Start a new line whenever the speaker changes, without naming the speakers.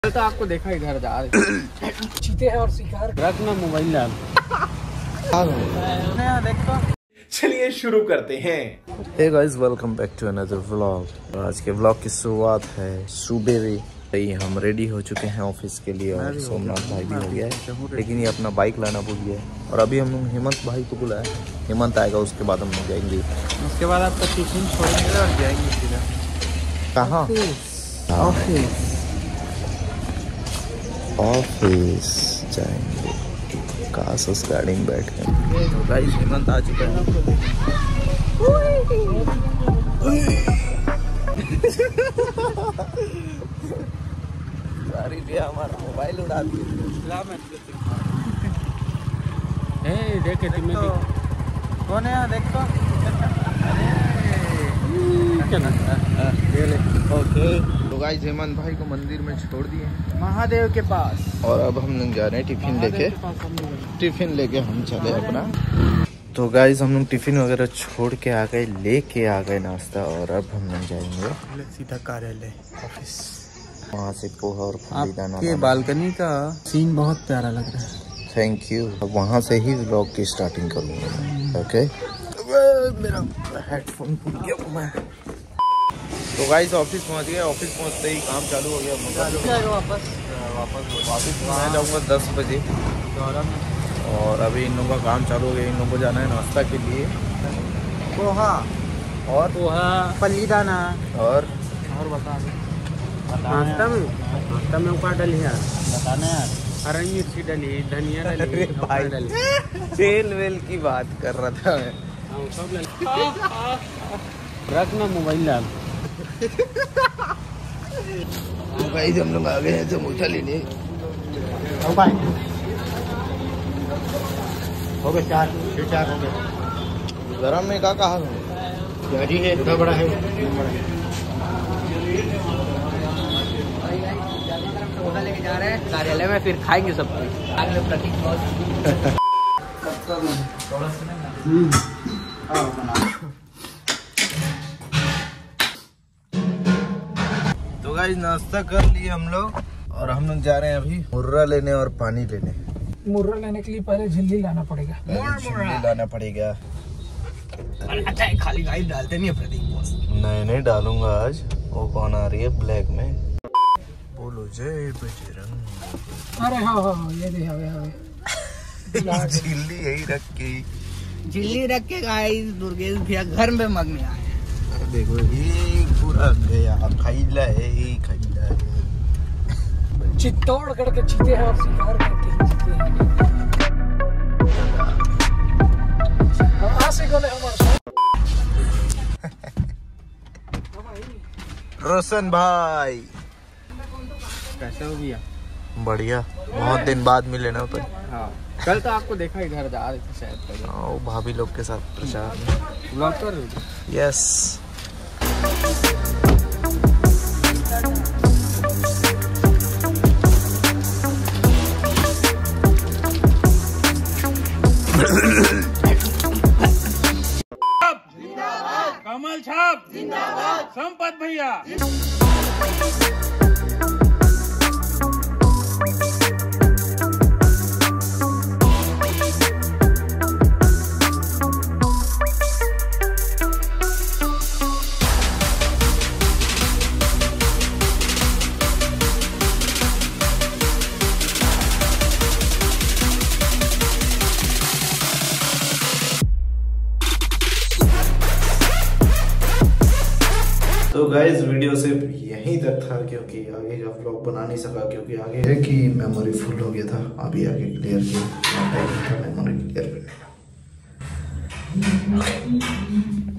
तो आपको देखा इधर जा रहे चीते हैं और शिकार रखना मोबाइल डाल देखो।
चलिए शुरू करते हैं।
Hey guys, welcome back to another vlog. आज के व्लॉग की शुरुआत है सुबह ही हम रेडी हो चुके हैं ऑफिस के लिए और सोमनाथ भाई भी हो गया है, लेकिन ये अपना बाइक लाना भूल गया है। और अभी हम हेमंत भाई को बुलाया, हेमंत आएगा उसके बाद हम लोग जाएंगे।
उसके बाद आपका टिफिन छोड़ेंगे और जाएंगे सीधा
कहाँ? ऑफिस जाएंगे काश उस गाड़ी में बैठ के। तो गाइस हेमंत आ चुका है। सारी भी हमारा मोबाइल उड़ा दिया।
देखे कौन है देखो।
ओके तो गाइस हेमंत भाई को मंदिर में छोड़ दिए
महादेव के पास,
और अब हम लोग जा रहे हैं टिफिन लेके हम चले अपना। तो गाइस हम लोग टिफिन वगैरह छोड़ के आ गए, लेके आ गए नाश्ता, और अब हम लोग जाएंगे
सीधा कार्यालय ऑफिस।
वहाँ से पोहा और फूलीदाना।
ये बालकनी का सीन बहुत प्यारा लग रहा है।
Thank you. अब वहाँ से ही व्लॉग की स्टार्टिंग करूँगा। ओके मेरा हेडफोन भूल गया मैं। तो गाइस ऑफिस पहुँच गए। ऑफिस पहुँचते ही काम चालू हो गया। वापस मैं जाऊँगा 10 बजे, और अभी इन लोगों का काम चालू हो गया। इन लोगों को जाना है नाश्ता के लिए।
पोहा
और
फलीदाना
और
बता नाश्ता में क्या डली है बताना यार। हरी मिर्ची डली, धनिया डली,
भाई तेल वेल की बात कर रहा था मैं।
रखना मोबाइल डाल।
तो गाइस हम लोग आ गए हैं समोसा लेने।
हो गए चार हो गए।
गरम में क्या कहा
गाड़ी है इतना बड़ा है। लेके जा रहे हैं कार्यालय में, फिर खाएंगे सब कुछ। प्रतीक
तो गाइस नाश्ता कर लिए हम लोग, और हम लोग जा रहे हैं अभी मुर्रा लेने और पानी लेने।
मुर्रा लेने के लिए पहले झिल्ली लाना पड़ेगा। खाली गाइस डालते नहीं है प्रतीक बॉस।
नहीं डालूंगा आज। वो कौन आ रही है ब्लैक में? बोलो जय बजरंग।
अरे हाँ ये दे
झिल्ली यही रख के
गाइस दुर्गेश भैया घर में मगने आए।
देखो ये पूरा गया खैला है।
चित्तौड़गढ़ के चीते हैं और शिकार करके ही जीते हैं।
रोशन भाई
कैसे हो भैया?
बढ़िया, बहुत दिन बाद मिले ना। पर
हाँ कल तो आपको देखा इधर जा रहे थे शायद।
वो भाभी लोग के साथ प्रचार में
व्लॉग कर रहे थे।
यस।
कमल छाप जिंदाबाद, संपत भैया।
तो गाइस वीडियो सिर्फ यहीं तक था, क्योंकि आगे का व्लॉग बना नहीं सका, क्योंकि आगे है कि मेमोरी फुल हो गया था। अभी आगे क्लियर किया मेमोरी क्लियर करने का।